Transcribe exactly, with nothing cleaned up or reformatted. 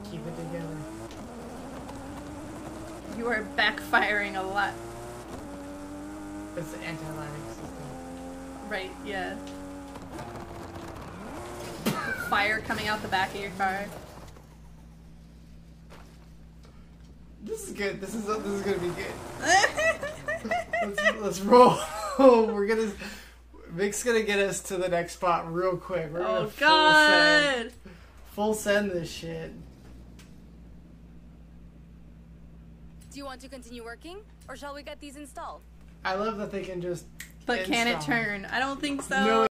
keep it together. You are backfiring a lot. That's the anti-aliasing system. Right, yeah. Fire coming out the back of your car. This is good. This is this is gonna be good. let's, let's roll. We're gonna. Vic's gonna get us to the next spot real quick. We're gonna Oh full god! Send, full send this shit. Do you want to continue working, or shall we get these installed? I love that they can just. But can it install. turn? I don't think so. No,